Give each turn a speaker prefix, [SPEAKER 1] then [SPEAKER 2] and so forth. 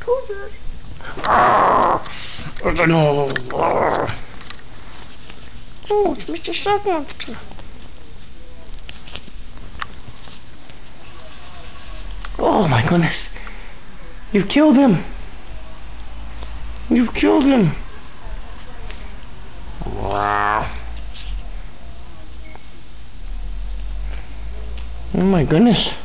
[SPEAKER 1] Cougar. No. Oh, it's Mr. Sock Monster. Oh my goodness. You've killed him. You've killed him. Wow. Oh my goodness.